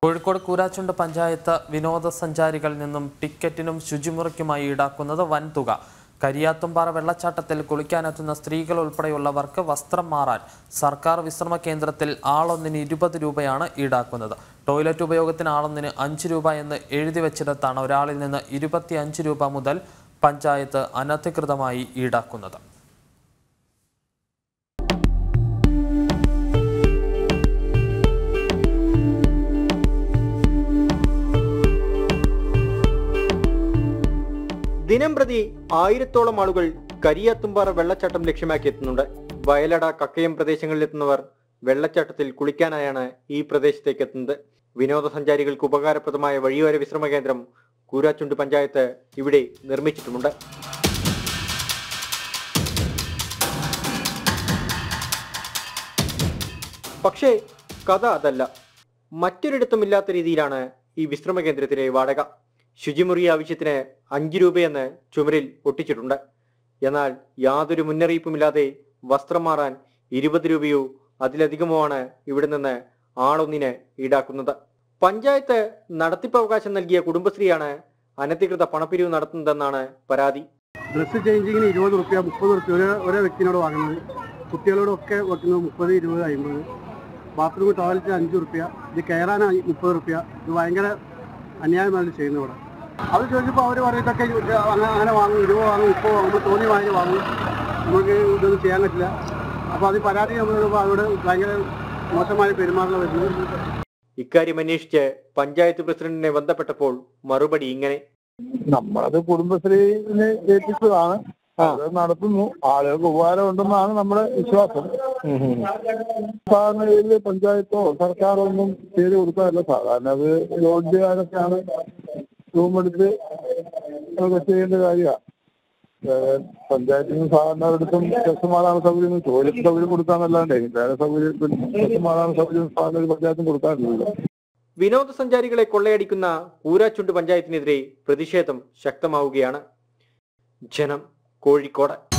കോഴിക്കോട് കൂരാച്ചുണ്ട് പഞ്ചായത്ത് വിനോദസഞ്ചാരികളിൽ നിന്നും ടിക്കറ്റിനും ശുചിമുറിക്കുമായി ഈടാക്കുന്നത് വൻതുക. കരിയാത്തുംപാറ വെള്ളച്ചാട്ടത്തിൽ കുളിക്കാനെത്തുന്ന സ്ത്രീകൾ ഉൾപ്പെടെയുള്ളവർക്ക് വസ്ത്രം മാറാൻ സർക്കാർ വിശ്രമ കേന്ദ്രത്തിൽ ആളൊന്നിന് 20 രൂപയാണ് ഈടാക്കുന്നത്. ടോയ്ലറ്റ് ഉപയോഗത്തിന് ആളൊന്നിന് 5 രൂപ എന്ന് എഴുതി വെച്ചിടത്താണ് ഒരാളിൽ നിന്ന് 25 രൂപ മുതൽ പഞ്ചായത്ത് അനധികൃതമായി ഈടാക്കുന്നത്. ദിനം പ്രതി 1000-ഓളം ആളുകൾ കരിയാത്തുംപാറ വെള്ളച്ചാട്ടം ലക്ഷ്യമാക്കി എത്തുന്നുണ്ട്. വയലട, കക്കയം പ്രദേശങ്ങളിലെത്തുന്നവർ വെള്ളച്ചാട്ടത്തിൽ കുളിക്കാനായാണ് ഈ പ്രദേശത്തേക്ക് എത്തുന്നത്. വിനോദസഞ്ചാരികൾക്ക് ഉപകാരപ്രദമായ വഴിയോര വിശ്രമ കേന്ദ്രം കൂരാച്ചുണ്ട് പഞ്ചായത്ത് ഇവിടെ നിർമ്മിച്ചിട്ടുമുണ്ട്. പക്ഷേ കഥ അതല്ല. മറ്റൊരിടത്തുമില്ലാത്ത രീതിയിലാണ് ഈ വിശ്രമ കേന്ദ്രത്തിലെ വാടക. ശുചിമുറി ആവശ്യത്തിന് 5 രൂപയെന്ന് ചുമരിൽ ഒട്ടിച്ചിട്ടുണ്ട്. എന്നാൽ യാതൊരു മുന്നറിയിപ്പുമില്ലാതെ വസ്ത്രം മാറാൻ 20 രൂപയോ അതിലധികമോ ആണ് ഇവിടെ നിന്ന് ആളൊന്നിന് ഈടാക്കുന്നത്. പഞ്ചായത്ത് നടത്തിപ്പവകാശം നൽകിയ കുടുംബശ്രീയാണ് അനധികൃത പണപ്പിരിവ് നടത്തുന്നതെന്നാണ് പരാതി. ഡ്രസ്സ് ചേഞ്ചിങ്ങിന് 20 രൂപ, 30 രൂപ ഓരോ വ്യക്തിനോട് വാങ്ങുന്നത്. കുട്ടികളോടൊക്കെ വെക്കുന്നത് 30, 20, 50. ബാത്റൂം ടോയ്ലറ്റിന് 5 രൂപ, ഇത് കയറാൻ 30 രൂപ. ഇത് ഭയങ്കര അന്യായമായിട്ട് ചെയ്യുന്നത് ഇവിടെ. അത് ചോദിച്ചപ്പോൾ അവർ പറയുന്നതൊക്കെ അങ്ങനെ വാങ്ങും, 20 വാങ്ങും, 30 വാങ്ങുമ്പോൾ തോന്നി വാങ്ങും. നമുക്ക് ഇതൊന്നും ചെയ്യാൻ പറ്റില്ല. അപ്പോൾ അത് പരാതി നമ്മൾ അവരോട് ഭയങ്കര മോശമായ പെരുമാറുന്ന വരുന്നത്. ഇക്കാര്യം അന്വേഷിച്ച് പഞ്ചായത്ത് പ്രസിഡന്റിനെ ബന്ധപ്പെട്ടപ്പോൾ മറുപടി ഇങ്ങനെ: നമ്മളത് കുടുംബശ്രീനെ ഏൽപ്പിച്ചതാണ്, അത് നടത്തുന്നു. ആളുകൾക്ക് ഉപകാരം ഉണ്ടെന്നാണ് നമ്മുടെ വിശ്വാസം. സാധാരണ ഇതിൽ പഞ്ചായത്തോ സർക്കാരോ ഒന്നും ചെയ്ത് കൊടുക്കാറില്ല. സാധാരണ അത് യോഗ്യകാരൊക്കെയാണ് റൂമെടുത്ത് അതൊക്കെ ചെയ്യേണ്ട കാര്യമാണ്. പഞ്ചായത്തിന് സാധാരണ ഒരിടത്തും ഡ്രസ്സുമാറാണ് സൗകര്യം, ടോയ്ലറ്റ് സൗകര്യം കൊടുക്കാന്നല്ലാണ്ടേ വേറെ സൗകര്യം ഡ്രസ്സുമാറാണ് സൗകര്യം സാധാരണ പഞ്ചായത്തും കൊടുക്കാറില്ലല്ലോ. വിനോദസഞ്ചാരികളെ കൊള്ളയടിക്കുന്ന കൂരാച്ചുണ്ട് പഞ്ചായത്തിനെതിരെ പ്രതിഷേധം ശക്തമാവുകയാണ്. ജനം, കോഴിക്കോട്.